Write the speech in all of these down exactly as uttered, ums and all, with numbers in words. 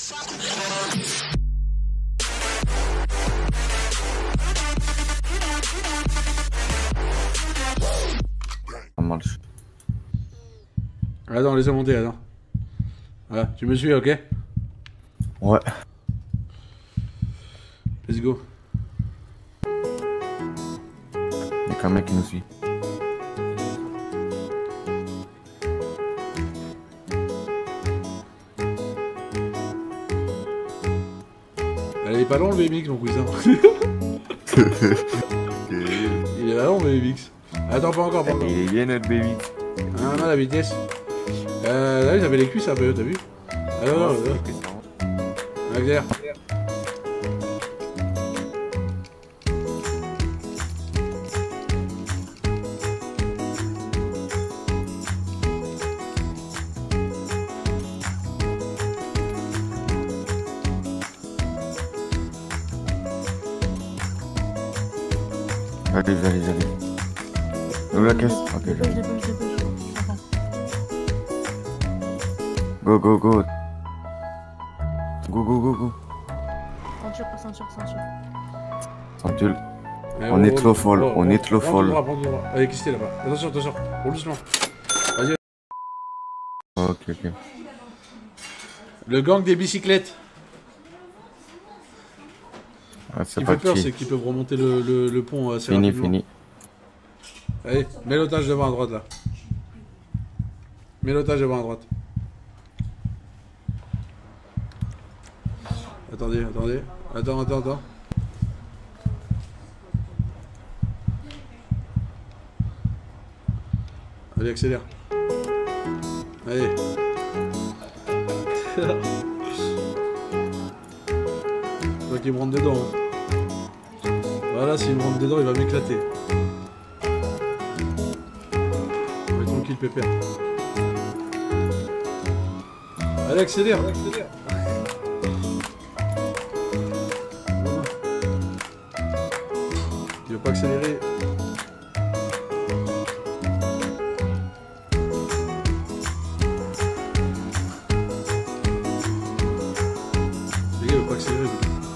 Ça marche. Attends, laissez monter, attends. Voilà, tu me suis, ok? Ouais. Let's go. Y'a qu'un mec qui nous suit. Elle est pas long le B M X, mon cousin. Il est pas long le B M X. Attends, pas encore, pas encore. Il est bien notre B M X. Ah non, la vitesse. Euh, là, ils avaient les cuisses un peu, t'as vu? Ah non, non, non. Accélère. Allez, allez, allez. Où la caisse? Ok, j'arrive. Go, go, go. Go, go, go, go. Ceinture, ceinture, ceinture. Ceinture. Eh, On oh, est oh, trop oh, folle, oh, on oh. est trop Prends folle. ton droit, prends ton droit. Allez, qu'est-ce que c'est là-bas? Attention, attention. Roule doucement. Vas-y. Ok, ok. Le gang des bicyclettes. Ah, Ce c'est qui fait peur, c'est parti. qu'ils peuvent remonter le, le, le pont assez Fini, rapidement. fini. Allez, mets l'otage devant à droite là. Mets l'otage devant à droite. Attendez, attendez. Attends, attends, attends. Allez, accélère. Allez. Faut qu'il me rentre dedans. Hein. Voilà, s'il me rentre dedans, il va m'éclater. On va être tranquille, pépère. Allez, accélère, accélère. Il veut pas accélérer. Les gars, il veut pas accélérer.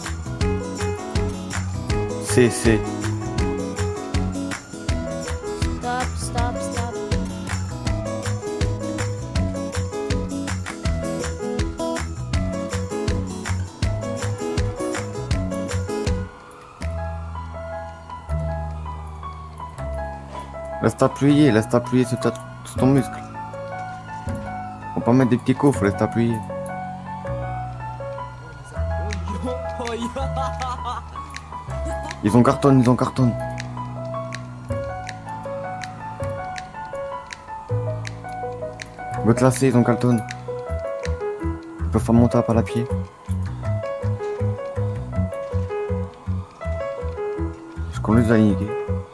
C'est, c'est. Stop, stop, stop. Laisse t'appuyer, laisse t'appuyer sur, ta... sur ton muscle. Faut pas mettre des petits coups, faut laisse t'appuyer. Ils ont cartonne, ils ont cartonne. Go te lasser, ils ont cartonne. Ils peuvent pas monter à pas la pied. Parce qu'on les a niqués.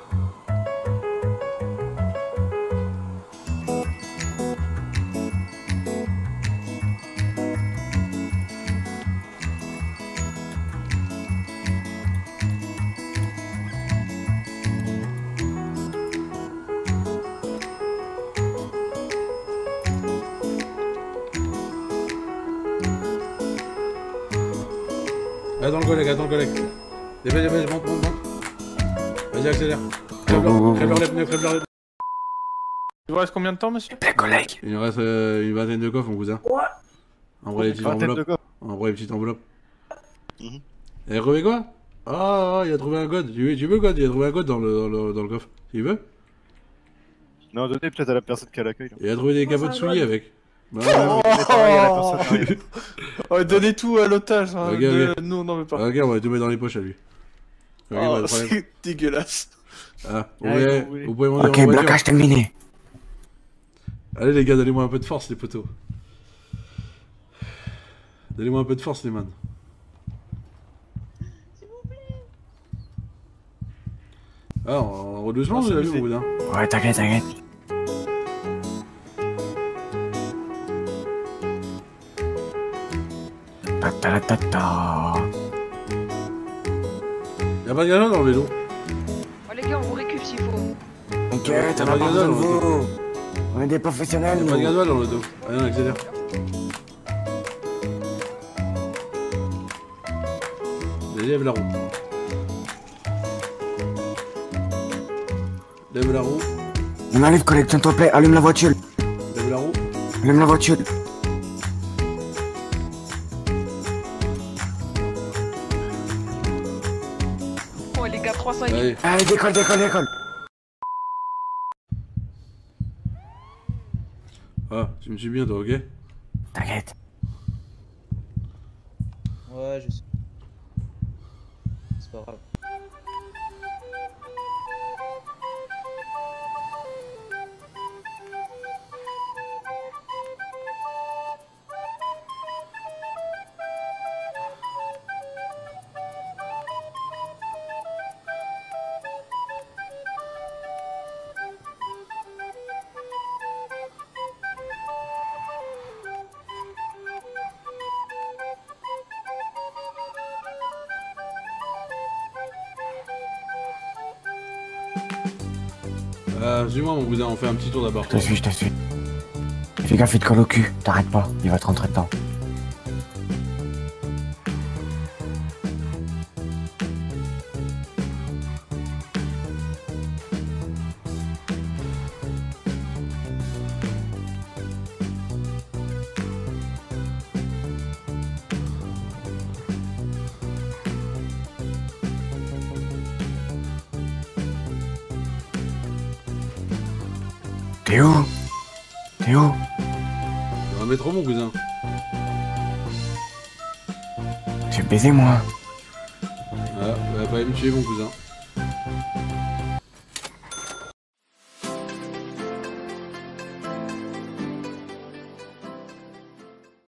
Attends le collègue, attends le collègue. Dépêche, dépêche, monte, monte, monte. Vas-y, accélère. Go, go, go, Crève go. leur les pneus, crève leur les pneus. Il vous reste combien de temps, monsieur? Les collègues. Il nous reste euh, une vingtaine de coffres, mon cousin. Ouais. Envoie les petites Vingtaine de enveloppes. coffres. Envoie les petites enveloppes. Mhm. Et Revé quoi? Ah, ah, il a trouvé un code. Tu veux, tu veux code? Il a trouvé un code dans le, dans le, dans le coffre. Tu veux? Non, donnez peut-être à la personne qui a l'accueil. Il a trouvé des capots de souliers avec. Bah, Oh, oh, donnez tout à l'otage. Hein. Ok, De- ok. Nous, on n'en veut pas. ok, on va tout mettre dans les poches à lui. Ok, Oh, pas de problème. c'est dégueulasse. Ah, vous, Ah, pouvez, oui. vous pouvez monter Ok, dans la voiture. blocage terminé. Allez les gars, donnez-moi un peu de force les poteaux. Donnez-moi un peu de force les man. S'il vous plaît. Ah, on, on roule doucement, Oh, vous ça avez me vu au bout d'un. Ouais, t'inquiète, t'inquiète. Ta ta ta ta. Y'a pas de gasoil dans le vélo. Oh les gars, on vous récup s'il faut. T'inquiète, on Y'a a pas de pas besoin gasoil de dans le dos. vous. On est des professionnels, Y'a pas de nous. gasoil dans le dos. Allez, on accélère. Allez, lève la roue. Lève la roue. On arrive, collègue, s'il te plaît, allume la voiture. Lève la roue. Allume la voiture. Oh les gars, trois cents et Allez. Allez, décolle, décolle, décolle. Ah, tu me suis bien toi, ok? T'inquiète. Ouais, je sais. C'est pas grave. Euh, suis-moi mon cousin, on fait un petit tour d'abord. Je te suis, je te suis. Fais gaffe, il te colle au cul. T'arrêtes pas, il va te rentrer dedans. T'es où? T'es où? Dans un métro mon cousin. J'ai baisé moi. Ah, va pas me tuer mon cousin.